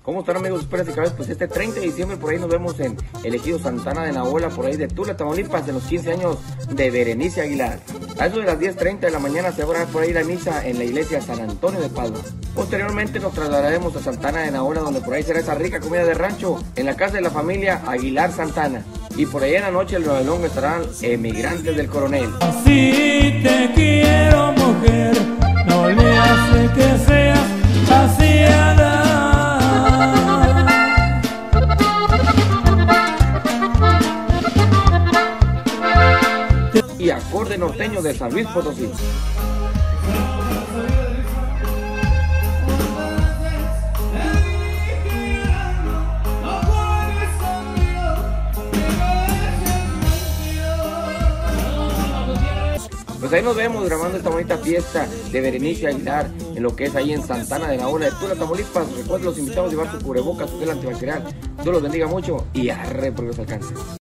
¿Cómo están, amigos? Espero que cabeza. Pues este 30 de diciembre por ahí nos vemos en el ejido Santana de Naola, por ahí de Tula, Tamaulipas, en los 15 años de Berenice Aguilar. A eso de las 10:30 de la mañana se va a orar por ahí la misa en la iglesia San Antonio de Padua. Posteriormente nos trasladaremos a Santana de Naola, donde por ahí será esa rica comida de rancho en la casa de la familia Aguilar Santana. Y por ahí en la noche el bailón estarán Emigrantes del Coronel. Si te quiero, mujer, no le hace que seas vaciada. Y acorde norteño de San Luis Potosí. Pues ahí nos vemos grabando esta bonita fiesta de Berenice Aguilar en lo que es ahí en Santana de Naola de Tula, Tamaulipas. Recuerden, los invitamos a llevar su cubrebocas, su gel antibacterial. Dios los bendiga mucho y arre porque los alcance.